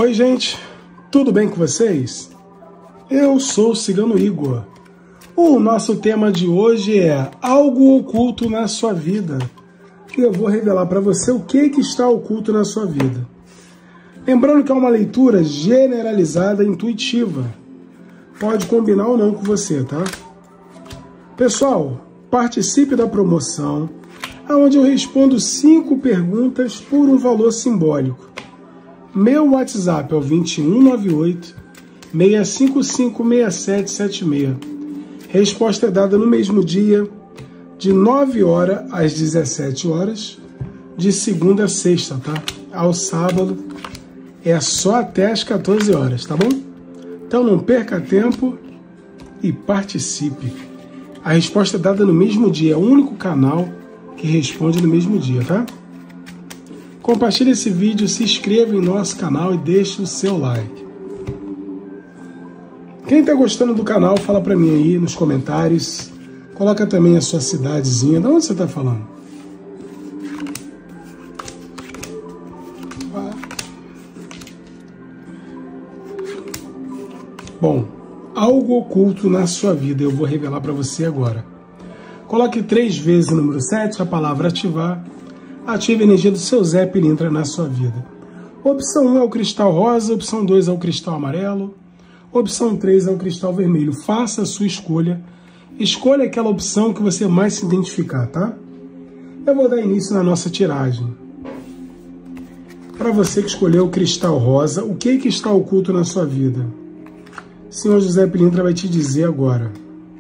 Oi, gente, tudo bem com vocês? Eu sou o Cigano Igor. O nosso tema de hoje é algo oculto na sua vida. E eu vou revelar para você o que está oculto na sua vida. Lembrando que é uma leitura generalizada e intuitiva. Pode combinar ou não com você, tá? Pessoal, participe da promoção, onde eu respondo 5 perguntas por um valor simbólico. Meu WhatsApp é o 2198-655-6776. Resposta é dada no mesmo dia, de 9 horas às 17 horas, de segunda a sexta, tá? Ao sábado é só até às 14 horas, tá bom? Então não perca tempo e participe. A resposta é dada no mesmo dia, é o único canal que responde no mesmo dia, tá? Compartilhe esse vídeo, se inscreva em nosso canal e deixe o seu like. Quem está gostando do canal, fala para mim aí nos comentários. Coloca também a sua cidadezinha. De onde você está falando? Bom, algo oculto na sua vida eu vou revelar para você agora. Coloque 3 vezes o número 7, a palavra ativar. Ative a energia do seu Zé Pilintra na sua vida. Opção 1 é o cristal rosa, opção 2 é o cristal amarelo, opção 3 é o cristal vermelho. Faça a sua escolha. Escolha aquela opção que você mais se identificar, tá? Eu vou dar início na nossa tiragem. Para você que escolheu o cristal rosa, o que está oculto na sua vida? O senhor José Pilintra vai te dizer agora.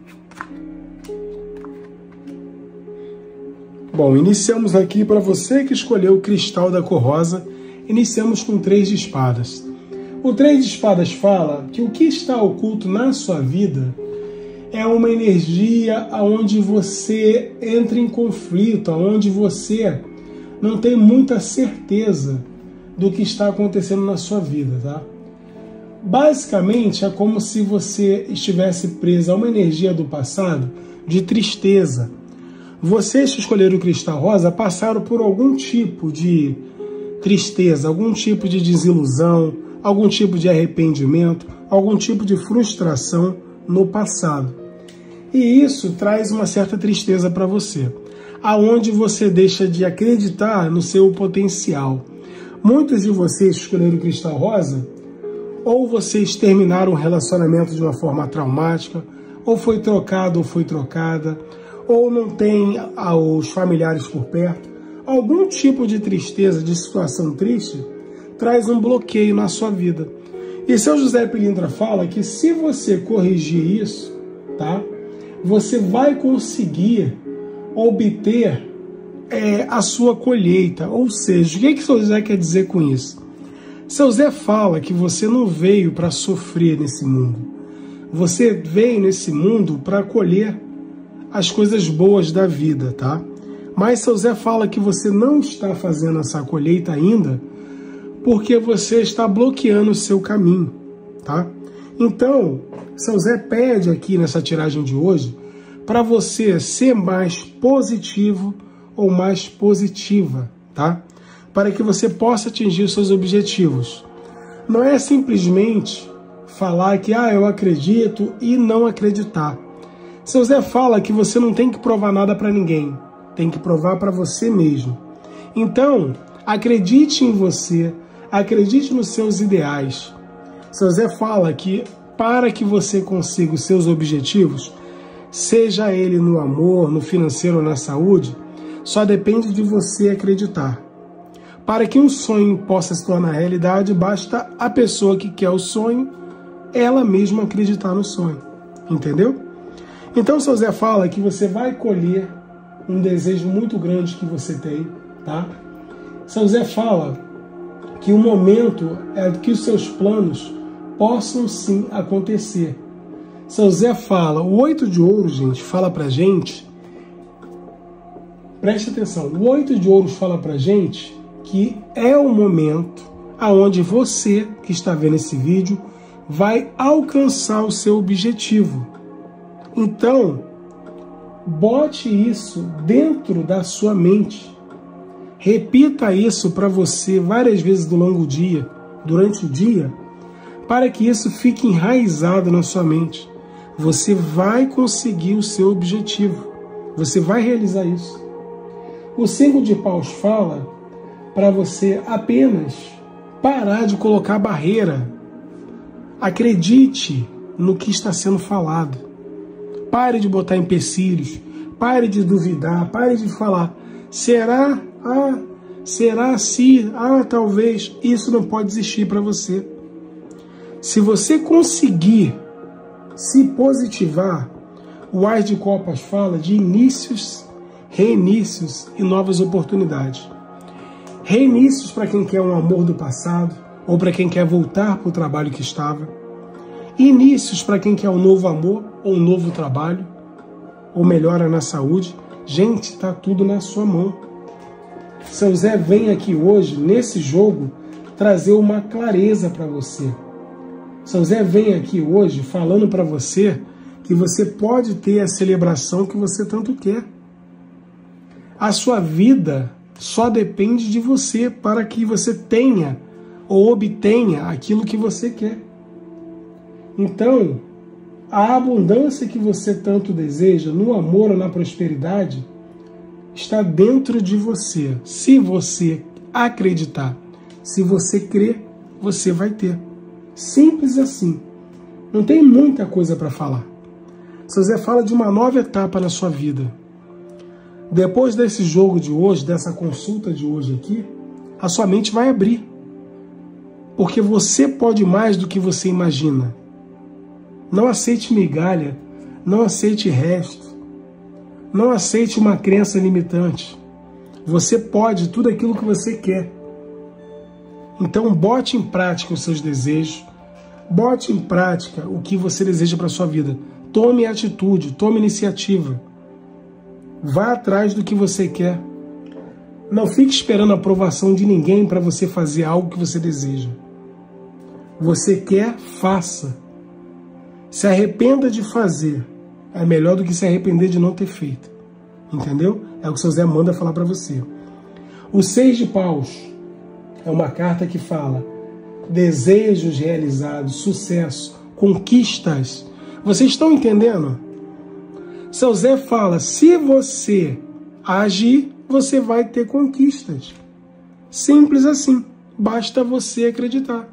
Bom, iniciamos aqui para você que escolheu o cristal da cor rosa. Iniciamos com 3 de espadas. O 3 de espadas fala que o que está oculto na sua vida é uma energia onde você entra em conflito, onde você não tem muita certeza do que está acontecendo na sua vida, tá? Basicamente, é como se você estivesse preso a uma energia do passado de tristeza. Vocês que escolheram o cristal rosa passaram por algum tipo de tristeza, algum tipo de desilusão, algum tipo de arrependimento, algum tipo de frustração no passado. E isso traz uma certa tristeza para você, aonde você deixa de acreditar no seu potencial. Muitos de vocês que escolheram o cristal rosa, ou vocês terminaram um relacionamento de uma forma traumática, ou foi trocado ou foi trocada, ou não tem os familiares por perto. Algum tipo de tristeza, de situação triste, traz um bloqueio na sua vida. E seu José Pilintra fala que se você corrigir isso, tá, você vai conseguir obter a sua colheita. Ou seja, o que seu José quer dizer com isso? Seu Zé fala que você não veio para sofrer nesse mundo. Você veio nesse mundo para colher as coisas boas da vida, tá? Mas seu Zé fala que você não está fazendo essa colheita ainda porque você está bloqueando o seu caminho, tá? Então, seu Zé pede aqui nessa tiragem de hoje para você ser mais positivo ou mais positiva, tá? Para que você possa atingir os seus objetivos. Não é simplesmente falar que eu acredito e não acreditar. Seu Zé fala que você não tem que provar nada para ninguém, tem que provar para você mesmo. Então, acredite em você, acredite nos seus ideais. Seu Zé fala que para que você consiga os seus objetivos, seja ele no amor, no financeiro ou na saúde, só depende de você acreditar. Para que um sonho possa se tornar realidade, basta a pessoa que quer o sonho, ela mesma acreditar no sonho. Entendeu? Então, seu Zé fala que você vai colher um desejo muito grande que você tem, tá? Seu Zé fala que o momento é que os seus planos possam sim acontecer. Seu Zé fala, o 8 de ouro, gente, fala pra gente, preste atenção, o 8 de ouros fala pra gente que é o momento aonde você que está vendo esse vídeo vai alcançar o seu objetivo. Então, bote isso dentro da sua mente. Repita isso para você várias vezes do longo do dia, durante o dia, para que isso fique enraizado na sua mente. Você vai conseguir o seu objetivo. Você vai realizar isso. O 5 de paus fala para você apenas parar de colocar barreira. Acredite no que está sendo falado. Pare de botar empecilhos. Pare de duvidar. Pare de falar. Será? Será se? Talvez. Isso não pode existir para você. Se você conseguir se positivar, o Ás de Copas fala de inícios, reinícios e novas oportunidades. Reinícios para quem quer um amor do passado, ou para quem quer voltar para o trabalho que estava. Inícios para quem quer um novo amor, ou um novo trabalho, ou melhora na saúde. Gente, está tudo na sua mão. Seu Zé vem aqui hoje, nesse jogo, trazer uma clareza para você. São Zé vem aqui hoje falando para você que você pode ter a celebração que você tanto quer. A sua vida só depende de você para que você tenha ou obtenha aquilo que você quer. Então, a abundância que você tanto deseja, no amor ou na prosperidade, está dentro de você. Se você acreditar, se você crer, você vai ter. Simples assim. Não tem muita coisa para falar. São Zé fala de uma nova etapa na sua vida. Depois desse jogo de hoje, dessa consulta de hoje aqui, a sua mente vai abrir. Porque você pode mais do que você imagina. Não aceite migalha, não aceite resto, não aceite uma crença limitante. Você pode tudo aquilo que você quer. Então bote em prática os seus desejos, bote em prática o que você deseja para a sua vida. Tome atitude, tome iniciativa. Vá atrás do que você quer. Não fique esperando a aprovação de ninguém para você fazer algo que você deseja. Você quer, faça. Se arrependa de fazer. É melhor do que se arrepender de não ter feito. Entendeu? É o que o seu Zé manda falar para você. O 6 de paus é uma carta que fala desejos realizados, sucesso, conquistas. Vocês estão entendendo? Seu Zé fala, se você agir, você vai ter conquistas. Simples assim. Basta você acreditar.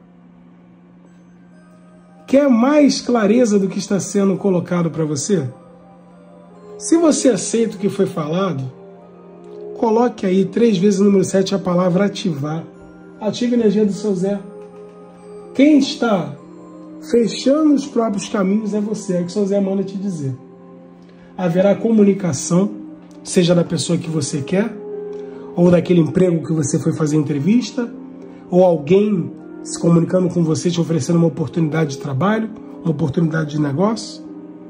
Quer mais clareza do que está sendo colocado para você? Se você aceita o que foi falado, coloque aí 3 vezes o número 7 a palavra ativar. Ative a energia do seu Zé. Quem está fechando os próprios caminhos é você, é o que o seu Zé manda te dizer. Haverá comunicação, seja da pessoa que você quer, ou daquele emprego que você foi fazer entrevista, ou alguém se comunicando com você, te oferecendo uma oportunidade de trabalho, uma oportunidade de negócio.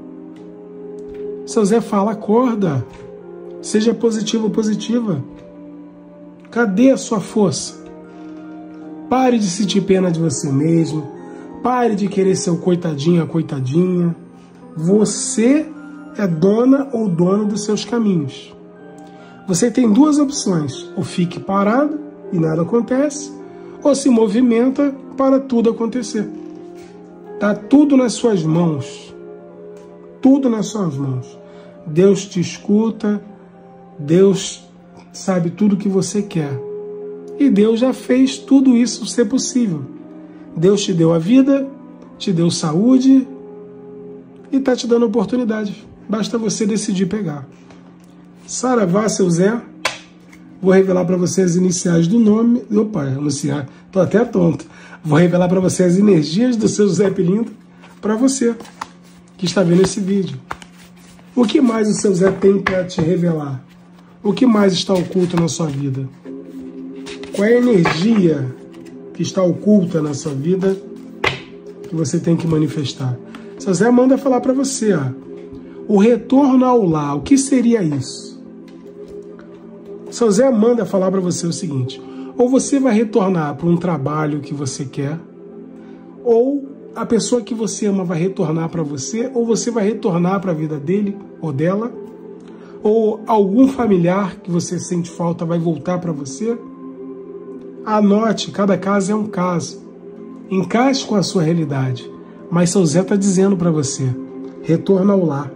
Seu Zé fala, acorda, seja positivo ou positiva. Cadê a sua força? Pare de sentir pena de você mesmo. Pare de querer ser o coitadinho, a coitadinha. Você é dona ou dono dos seus caminhos. Você tem 2 opções. Ou fique parado e nada acontece, ou se movimenta para tudo acontecer. Está tudo nas suas mãos. Tudo nas suas mãos. Deus te escuta. Deus sabe tudo o que você quer. E Deus já fez tudo isso ser possível. Deus te deu a vida, te deu saúde e está te dando oportunidade. Basta você decidir pegar. Saravá, seu Zé. Vou revelar para você as iniciais do nome. Opa, anunciar. Estou até tonto. Vou revelar para você as energias do seu Zé Pelindo para você que está vendo esse vídeo. O que mais o seu Zé tem para te revelar? O que mais está oculto na sua vida? Qual é a energia que está oculta na sua vida que você tem que manifestar? Seu Zé manda falar para você, ó, o retorno ao lar. O que seria isso? Seu Zé manda falar para você o seguinte, ou você vai retornar para um trabalho que você quer, ou a pessoa que você ama vai retornar para você, ou você vai retornar para a vida dele ou dela, ou algum familiar que você sente falta vai voltar para você. Anote, cada caso é um caso. encaixe com a sua realidade. Mas São José está dizendo para você, retorna ao lar.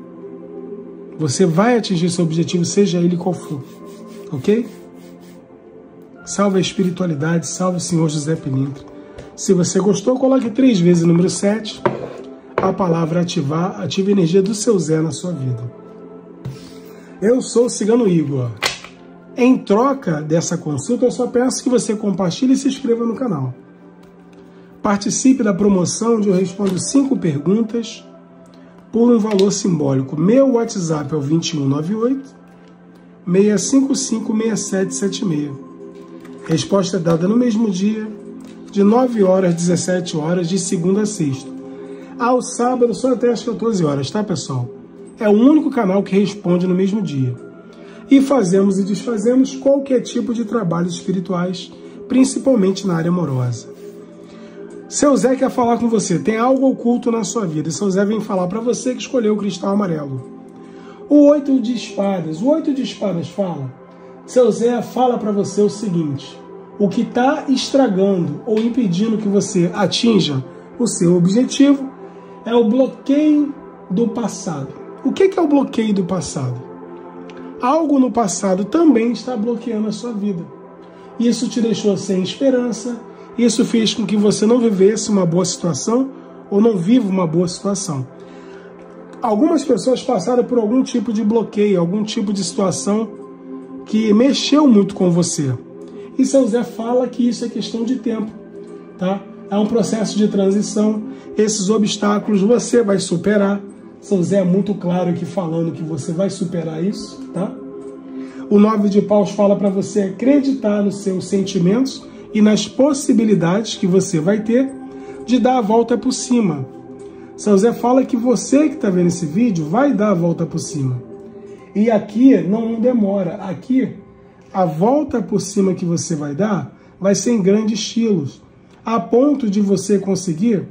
Você vai atingir seu objetivo, seja ele qual for. Ok? Salve a espiritualidade, salve o Senhor José Pilintra. Se você gostou, coloque 3 vezes o número 7. A palavra ativar, ative a energia do seu Zé na sua vida. Eu sou o Cigano Igor. Em troca dessa consulta, eu só peço que você compartilhe e se inscreva no canal. Participe da promoção onde eu respondo 5 perguntas por um valor simbólico. Meu WhatsApp é o 2198 655 6776. Resposta é dada no mesmo dia, de 9 horas às 17 horas, de segunda a sexta. Ao sábado, só até às 14 horas, tá, pessoal? É o único canal que responde no mesmo dia. E fazemos e desfazemos qualquer tipo de trabalhos espirituais, principalmente na área amorosa. Seu Zé quer falar com você, tem algo oculto na sua vida, e Seu Zé vem falar para você que escolheu o cristal amarelo. O 8 de espadas. O 8 de espadas fala, Seu Zé fala para você o seguinte, o que está estragando ou impedindo que você atinja o seu objetivo é o bloqueio do passado. O que é o bloqueio do passado? Algo no passado também está bloqueando a sua vida. Isso te deixou sem esperança, isso fez com que você não vivesse uma boa situação ou não viva uma boa situação. Algumas pessoas passaram por algum tipo de bloqueio, algum tipo de situação que mexeu muito com você. E Seu Zé fala que isso é questão de tempo, tá? É um processo de transição. Esses obstáculos você vai superar. Seu Zé é muito claro aqui falando que você vai superar isso, tá? O 9 de paus fala para você acreditar nos seus sentimentos e nas possibilidades que você vai ter de dar a volta por cima. São José fala que você que está vendo esse vídeo vai dar a volta por cima. E aqui não demora. Aqui, a volta por cima que você vai dar vai ser em grandes estilos, a ponto de você conseguir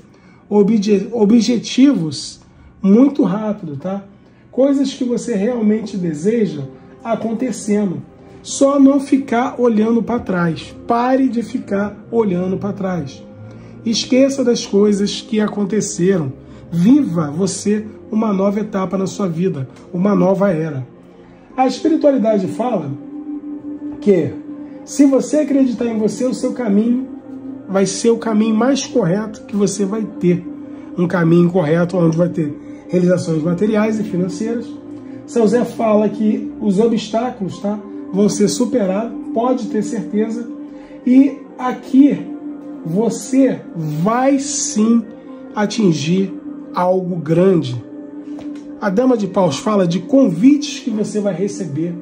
objetivos muito rápido, tá? Coisas que você realmente deseja acontecendo. Só não ficar olhando para trás. Pare de ficar olhando para trás. Esqueça das coisas que aconteceram. Viva você uma nova etapa na sua vida, uma nova era. A espiritualidade fala que se você acreditar em você, o seu caminho vai ser o caminho mais correto que você vai ter. Um caminho correto onde vai ter realizações materiais e financeiras. São José fala que os obstáculos, tá, vão ser superados, pode ter certeza. E aqui você vai sim atingir algo grande. A Dama de Paus fala de convites que você vai receber,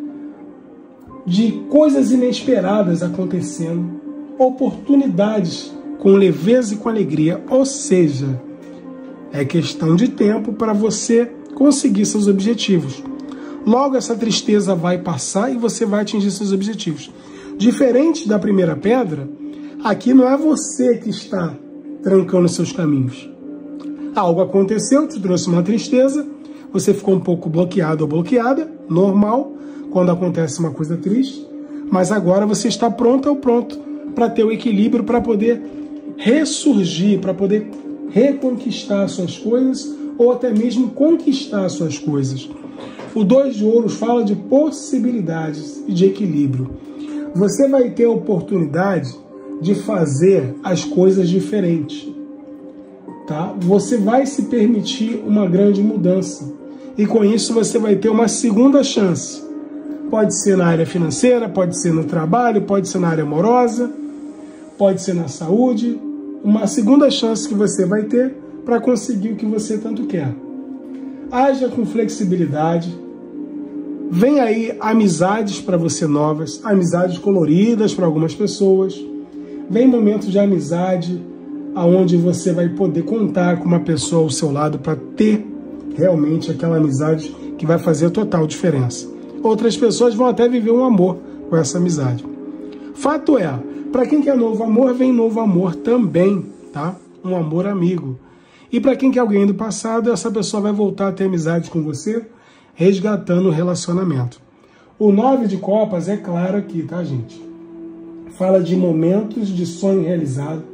de coisas inesperadas acontecendo, oportunidades com leveza e com alegria. Ou seja, é questão de tempo para você conseguir seus objetivos. Logo essa tristeza vai passar e você vai atingir seus objetivos. Diferente da primeira pedra, aqui não é você que está trancando seus caminhos. Algo aconteceu, te trouxe uma tristeza, você ficou um pouco bloqueado ou bloqueada, normal, quando acontece uma coisa triste, mas agora você está pronto ou pronto para ter o equilíbrio, para poder ressurgir, para poder reconquistar suas coisas ou até mesmo conquistar suas coisas. O 2 de ouros fala de possibilidades e de equilíbrio. Você vai ter a oportunidade de fazer as coisas diferentes, tá? Você vai se permitir uma grande mudança e com isso você vai ter uma segunda chance. Pode ser na área financeira, pode ser no trabalho, pode ser na área amorosa, pode ser na saúde. Uma segunda chance que você vai ter para conseguir o que você tanto quer. Haja com flexibilidade. Vem aí amizades para você novas, amizades coloridas para algumas pessoas. Vem momentos de amizade onde você vai poder contar com uma pessoa ao seu lado para ter realmente aquela amizade que vai fazer total diferença. Outras pessoas vão até viver um amor com essa amizade. Fato é, para quem quer novo amor, vem novo amor também, tá? Um amor amigo. E para quem quer alguém do passado, essa pessoa vai voltar a ter amizade com você, resgatando o relacionamento. O 9 de copas é claro aqui, tá, gente? Fala de momentos de sonho realizado.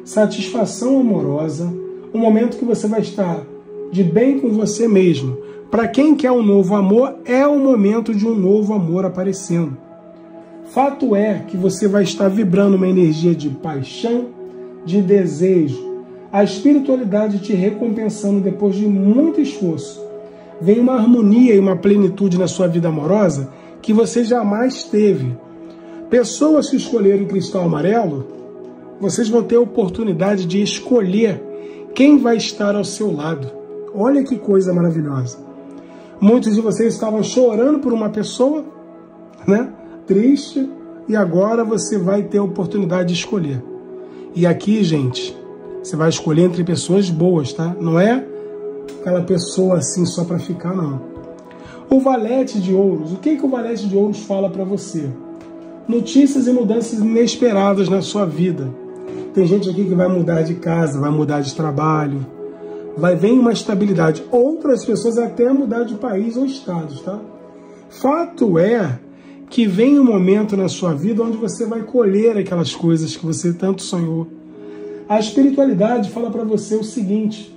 satisfação amorosa, um momento que você vai estar de bem com você mesmo. Para quem quer um novo amor, é o momento de um novo amor aparecendo. Fato é que você vai estar vibrando uma energia de paixão, de desejo, a espiritualidade te recompensando depois de muito esforço. Vem uma harmonia e uma plenitude na sua vida amorosa que você jamais teve. Pessoas que escolheram o cristal amarelo, vocês vão ter a oportunidade de escolher quem vai estar ao seu lado. Olha que coisa maravilhosa. Muitos de vocês estavam chorando por uma pessoa, né? Triste, e agora você vai ter a oportunidade de escolher. E aqui, gente, você vai escolher entre pessoas boas, tá? Não é aquela pessoa assim só para ficar, não. O valete de ouros. O que o valete de ouros fala para você? Notícias e mudanças inesperadas na sua vida. Tem gente aqui que vai mudar de casa, vai mudar de trabalho, vem uma estabilidade. Outras pessoas até mudar de país ou estados, tá? Fato é que vem um momento na sua vida onde você vai colher aquelas coisas que você tanto sonhou. A espiritualidade fala para você o seguinte: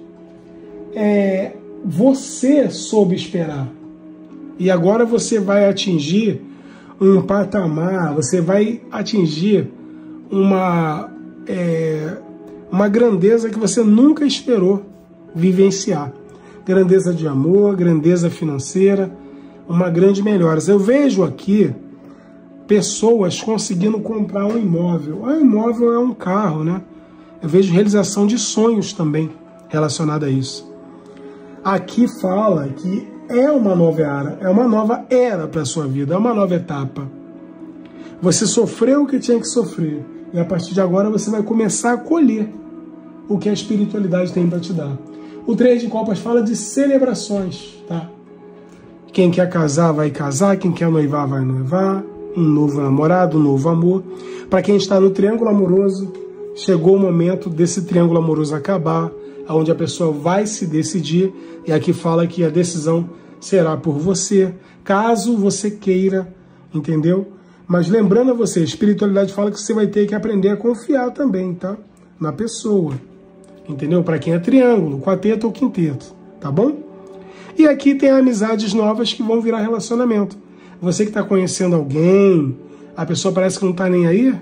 você soube esperar. E agora você vai atingir um patamar, você vai atingir uma grandeza que você nunca esperou vivenciar. Grandeza de amor, grandeza financeira, uma grande melhora. Eu vejo aqui pessoas conseguindo comprar um imóvel. Um imóvel é um carro, né? Eu vejo realização de sonhos também relacionada a isso. Aqui fala que é uma nova era para a sua vida, é uma nova etapa. Você sofreu o que tinha que sofrer e a partir de agora você vai começar a colher o que a espiritualidade tem para te dar. O 3 de copas fala de celebrações, tá? Quem quer casar vai casar, quem quer noivar vai noivar, um novo namorado, um novo amor. Para quem está no triângulo amoroso, chegou o momento desse triângulo amoroso acabar, onde a pessoa vai se decidir, e aqui fala que a decisão será por você, caso você queira, entendeu? Mas lembrando a você, a espiritualidade fala que você vai ter que aprender a confiar também, tá? Na pessoa, entendeu? Para quem é triângulo, quarteto ou quinteto, tá bom? E aqui tem amizades novas que vão virar relacionamento. Você que está conhecendo alguém, a pessoa parece que não está nem aí,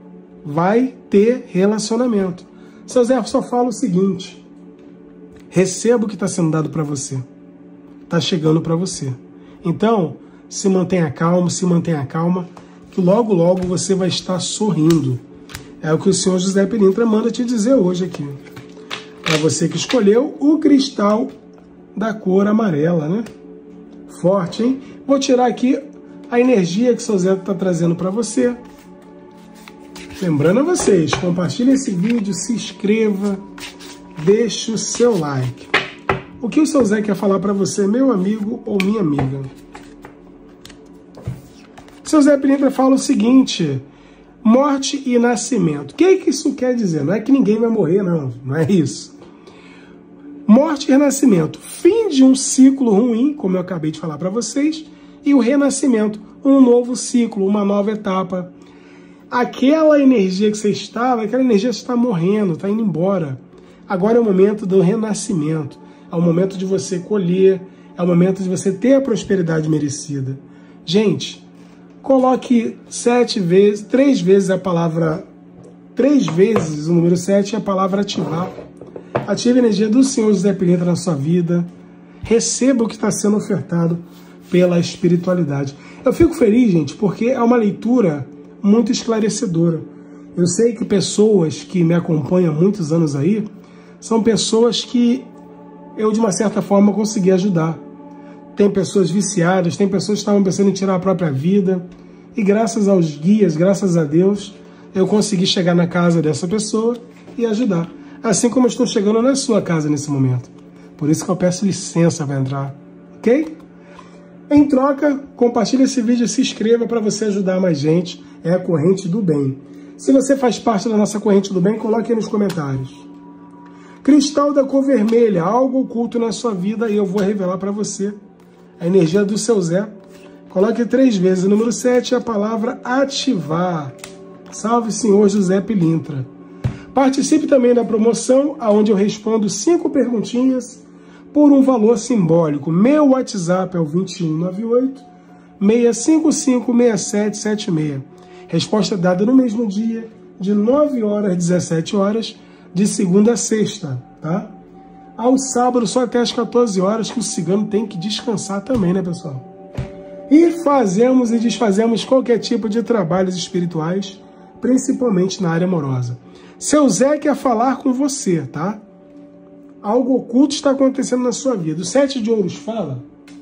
vai ter relacionamento. Seu Zé só fala o seguinte: receba o que está sendo dado para você. Está chegando para você. Então, se mantenha calma, que logo, logo você vai estar sorrindo. É o que o Senhor José Pilintra manda te dizer hoje aqui. Para você que escolheu o cristal da cor amarela, né? Forte, hein? Vou tirar aqui a energia que o seu Zé está trazendo para você. Lembrando a vocês, compartilhe esse vídeo, se inscreva, deixe o seu like. O que o seu Zé quer falar para você, meu amigo ou minha amiga? O seu Zé Pilintra fala o seguinte: morte e nascimento. O que isso quer dizer? Não é que ninguém vai morrer, não é isso. Morte e renascimento. Fim de um ciclo ruim, como eu acabei de falar para vocês, e o renascimento, um novo ciclo, uma nova etapa. Aquela energia que você estava, aquela energia está morrendo, está indo embora. Agora é o momento do renascimento. É o momento de você colher, é o momento de você ter a prosperidade merecida. Gente, coloque 3 vezes a palavra, 3 vezes o número 7 é a palavra ativar. Ative a energia do Senhor José Pilintra na sua vida. Receba o que está sendo ofertado pela espiritualidade. Eu fico feliz, gente, porque é uma leitura muito esclarecedora. Eu sei que pessoas que me acompanham há muitos anos aí são pessoas que eu, de uma certa forma, consegui ajudar. Tem pessoas viciadas, tem pessoas que estavam pensando em tirar a própria vida. E graças aos guias, graças a Deus, eu consegui chegar na casa dessa pessoa e ajudar. Assim como eu estou chegando na sua casa nesse momento. Por isso que eu peço licença para entrar, ok? Em troca, compartilhe esse vídeo e se inscreva para você ajudar mais gente. É a corrente do bem. Se você faz parte da nossa corrente do bem, coloque aí nos comentários. Cristal da cor vermelha, algo oculto na sua vida e eu vou revelar para você. A energia do seu Zé. Coloque 3 vezes. O número 7 é a palavra ativar. Salve, Senhor José Pilintra. Participe também da promoção, onde eu respondo 5 perguntinhas por um valor simbólico. Meu WhatsApp é o 2198-655-6776. Resposta dada no mesmo dia, de 9 horas às 17 horas, de segunda a sexta, tá? Ao sábado, só até às 14 horas, que o cigano tem que descansar também, né, pessoal? E fazemos e desfazemos qualquer tipo de trabalhos espirituais, principalmente na área amorosa. Seu Zé quer falar com você, tá? Algo oculto está acontecendo na sua vida. O 7 de ouros fala: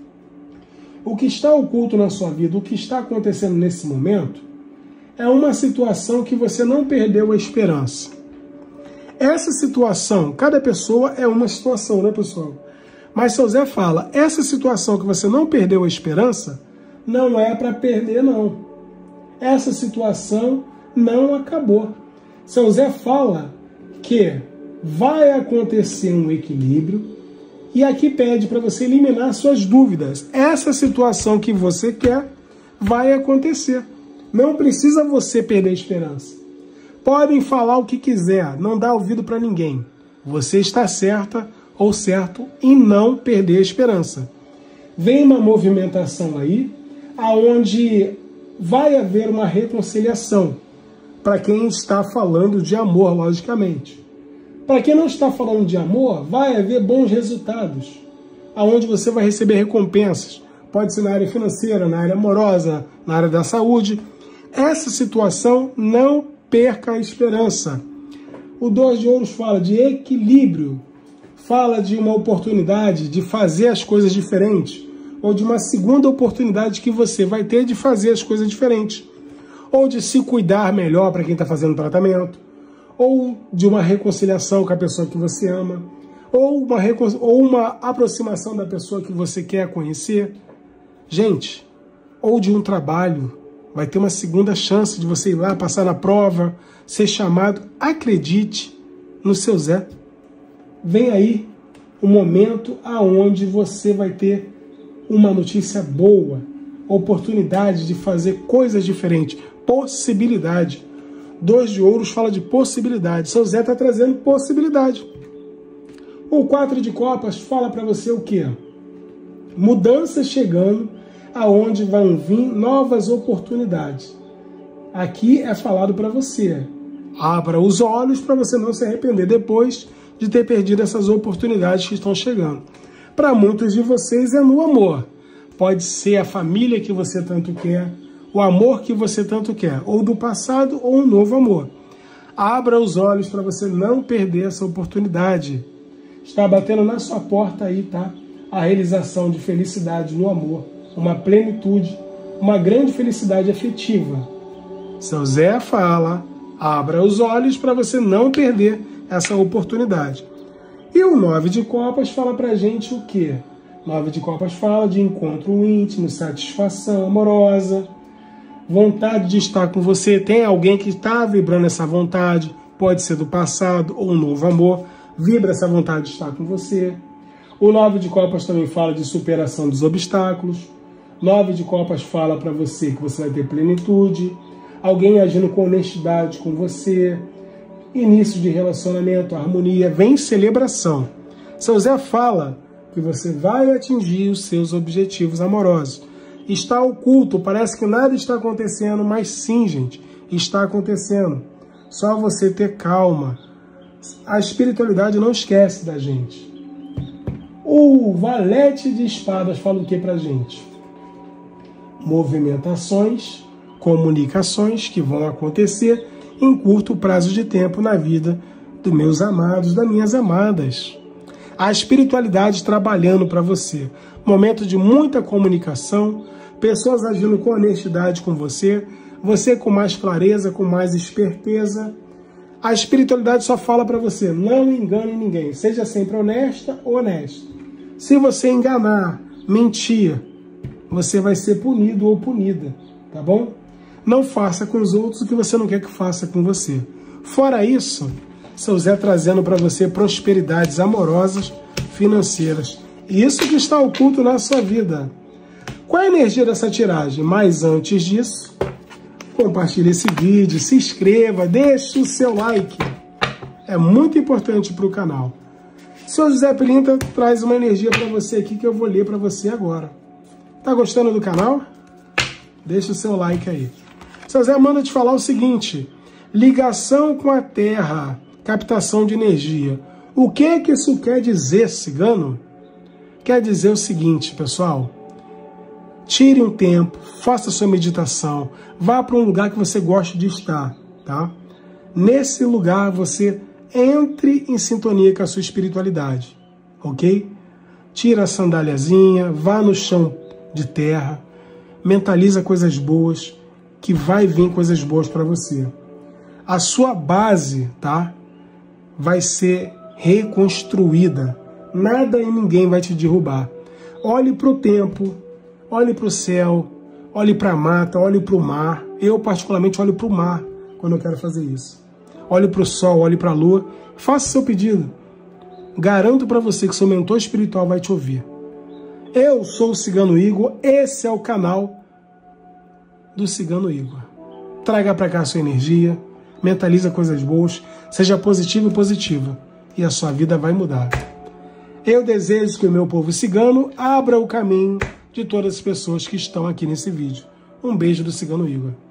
o que está oculto na sua vida, o que está acontecendo nesse momento, é uma situação que você não perdeu a esperança. Essa situação, cada pessoa é uma situação, né, pessoal? Mas seu Zé fala, essa situação que você não perdeu a esperança, não é para perder, não. Essa situação não acabou. Seu Zé fala que vai acontecer um equilíbrio e aqui pede para você eliminar suas dúvidas. Essa situação que você quer vai acontecer. Não precisa você perder a esperança. Podem falar o que quiser, não dá ouvido para ninguém. Você está certa ou certo em não perder a esperança. Vem uma movimentação aí, aonde vai haver uma reconciliação, para quem está falando de amor, logicamente. Para quem não está falando de amor, vai haver bons resultados, aonde você vai receber recompensas. Pode ser na área financeira, na área amorosa, na área da saúde. Essa situação, não perca a esperança. O 2 de ouros fala de equilíbrio, fala de uma oportunidade de fazer as coisas diferentes, ou de uma segunda oportunidade que você vai ter de fazer as coisas diferentes, ou de se cuidar melhor para quem está fazendo tratamento, ou de uma reconciliação com a pessoa que você ama, ou uma aproximação da pessoa que você quer conhecer. Gente, ou de um trabalho, vai ter uma segunda chance de você ir lá, passar na prova, ser chamado. Acredite no seu Zé. Vem aí um momento aonde você vai ter uma notícia boa, oportunidade de fazer coisas diferentes, possibilidade. 2 de ouros fala de possibilidade. Seu Zé está trazendo possibilidade. O 4 de copas fala para você o quê? Mudanças chegando, aonde vão vir novas oportunidades. Aqui é falado para você. Abra os olhos para você não se arrepender depois de ter perdido essas oportunidades que estão chegando. Para muitos de vocês é no amor. Pode ser a família que você tanto quer, o amor que você tanto quer, ou do passado ou um novo amor. Abra os olhos para você não perder essa oportunidade. Está batendo na sua porta aí, tá? A realização de felicidade no amor, uma plenitude, uma grande felicidade afetiva. Seu Zé fala, abra os olhos para você não perder essa oportunidade. E o 9 de copas fala pra gente o quê? 9 de copas fala de encontro íntimo, satisfação amorosa, vontade de estar com você. Tem alguém que está vibrando essa vontade, pode ser do passado ou um novo amor, vibra essa vontade de estar com você. O 9 de copas também fala de superação dos obstáculos. 9 de copas fala para você que você vai ter plenitude, alguém agindo com honestidade com você, início de relacionamento, harmonia, vem celebração. Seu Zé fala que você vai atingir os seus objetivos amorosos. Está oculto, parece que nada está acontecendo, mas sim, gente, está acontecendo. Só você ter calma. A espiritualidade não esquece da gente. O valete de espadas fala o que pra gente? Movimentações, comunicações que vão acontecer em curto prazo de tempo na vida dos meus amados, das minhas amadas. A espiritualidade trabalhando para você. Momento de muita comunicação, pessoas agindo com honestidade com você, você com mais clareza, com mais esperteza. A espiritualidade só fala para você, não engane ninguém, seja sempre honesta ou honesto. Se você enganar, mentir, você vai ser punido ou punida, tá bom? Não faça com os outros o que você não quer que faça com você. Fora isso, seu Zé trazendo para você prosperidades amorosas, financeiras. Isso que está oculto na sua vida. Qual é a energia dessa tiragem? Mas antes disso, compartilhe esse vídeo, se inscreva, deixe o seu like. É muito importante para o canal. Seu José Pilintra traz uma energia para você aqui que eu vou ler para você agora. Tá gostando do canal? Deixa o seu like aí. Seu José manda te falar o seguinte: ligação com a Terra, captação de energia. O que é que isso quer dizer, cigano? Quer dizer o seguinte, pessoal. Tire um tempo, faça sua meditação, vá para um lugar que você goste de estar, tá? Nesse lugar você entre em sintonia com a sua espiritualidade, ok? Tira a sandáliazinha, vá no chão de terra, mentaliza coisas boas, que vai vir coisas boas para você. A sua base, tá? Vai ser reconstruída. Nada e ninguém vai te derrubar. Olhe para o tempo, olhe para o céu, olhe para a mata, olhe para o mar. Eu, particularmente, olho para o mar quando eu quero fazer isso. Olhe para o sol, olhe para a lua. Faça seu pedido. Garanto para você que seu mentor espiritual vai te ouvir. Eu sou o Cigano Igor. Esse é o canal do Cigano Igor. Traga para cá a sua energia. Mentaliza coisas boas. Seja positivo e positiva. E a sua vida vai mudar. Eu desejo que o meu povo cigano abra o caminho de todas as pessoas que estão aqui nesse vídeo. Um beijo do Cigano Igor.